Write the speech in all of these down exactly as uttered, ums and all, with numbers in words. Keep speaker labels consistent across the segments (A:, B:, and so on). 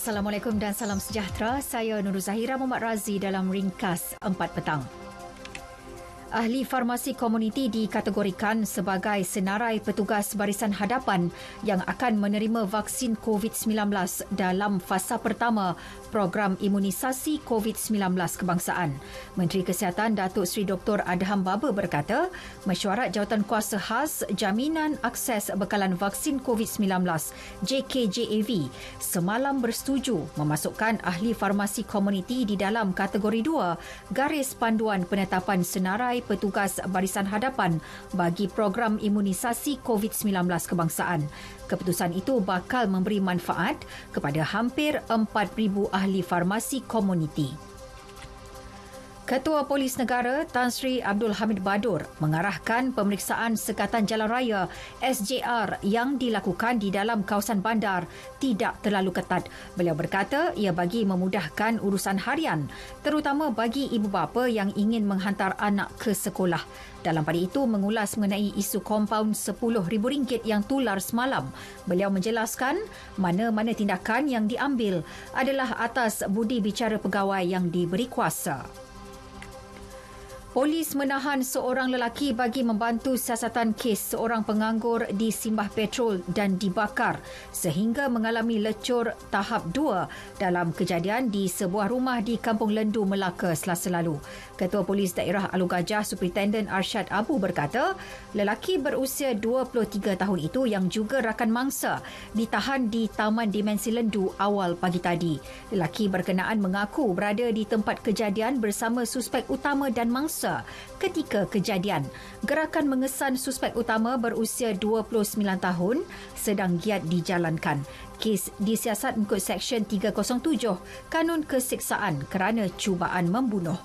A: Assalamualaikum dan salam sejahtera. Saya Nur Zahira Muhammad Razi dalam Ringkas empat petang. Ahli farmasi komuniti dikategorikan sebagai senarai petugas barisan hadapan yang akan menerima vaksin covid sembilan belas dalam fasa pertama program imunisasi covid sembilan belas kebangsaan. Menteri Kesihatan Datuk Seri Doktor Adham Baba berkata, Mesyuarat Jawatankuasa Khas Jaminan Akses Bekalan Vaksin covid sembilan belas J K J A V semalam bersetuju memasukkan ahli farmasi komuniti di dalam kategori dua garis panduan penetapan senarai petugas barisan hadapan bagi program imunisasi covid sembilan belas kebangsaan. Keputusan itu bakal memberi manfaat kepada hampir empat ribu ahli farmasi komuniti. Ketua Polis Negara Tan Sri Abdul Hamid Badur mengarahkan pemeriksaan sekatan jalan raya S J R yang dilakukan di dalam kawasan bandar tidak terlalu ketat. Beliau berkata ia bagi memudahkan urusan harian, terutama bagi ibu bapa yang ingin menghantar anak ke sekolah. Dalam pada itu mengulas mengenai isu kompaun sepuluh ribu ringgit yang tular semalam. Beliau menjelaskan mana-mana tindakan yang diambil adalah atas budi bicara pegawai yang diberi kuasa. Polis menahan seorang lelaki bagi membantu siasatan kes seorang penganggur di Simbah Petrol dan dibakar sehingga mengalami lecur tahap dua dalam kejadian di sebuah rumah di Kampung Lendu, Melaka Selasa lalu. Ketua Polis Daerah Alor Gajah Superintenden Arsyad Abu berkata, lelaki berusia dua puluh tiga tahun itu yang juga rakan mangsa ditahan di Taman Dimensi Lendu awal pagi tadi. Lelaki berkenaan mengaku berada di tempat kejadian bersama suspek utama dan mangsa ketika kejadian. Gerakan mengesan suspek utama berusia dua puluh sembilan tahun sedang giat dijalankan. Kes disiasat mengikut Seksyen tiga kosong tujuh Kanun Keseksaan kerana cubaan membunuh.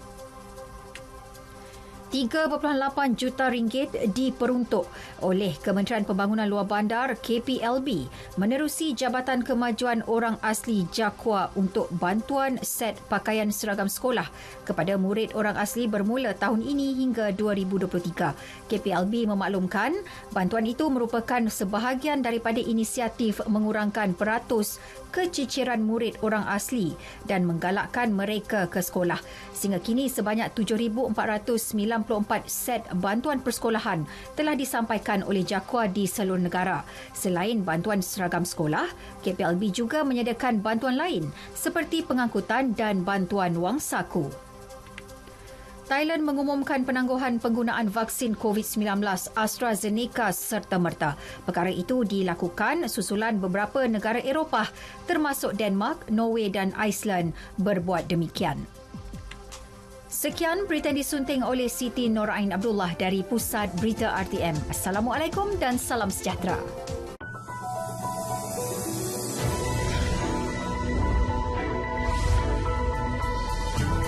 A: tiga perpuluhan lapan juta ringgit diperuntuk oleh Kementerian Pembangunan Luar Bandar K P L B menerusi Jabatan Kemajuan Orang Asli JAKWA untuk bantuan set pakaian seragam sekolah kepada murid orang asli bermula tahun ini hingga dua ribu dua puluh tiga. K P L B memaklumkan bantuan itu merupakan sebahagian daripada inisiatif mengurangkan peratus keciciran murid orang asli dan menggalakkan mereka ke sekolah. Sehingga kini sebanyak tujuh ribu empat ratus sembilan puluh empat set bantuan persekolahan telah disampaikan oleh JAKWA di seluruh negara. Selain bantuan seragam sekolah, K P L B juga menyediakan bantuan lain seperti pengangkutan dan bantuan wang saku. Thailand mengumumkan penangguhan penggunaan vaksin covid sembilan belas AstraZeneca serta-merta. Perkara itu dilakukan susulan beberapa negara Eropah termasuk Denmark, Norway dan Iceland berbuat demikian. Sekian berita disunting oleh Siti Norain Abdullah dari Pusat Berita R T M. Assalamualaikum dan salam sejahtera.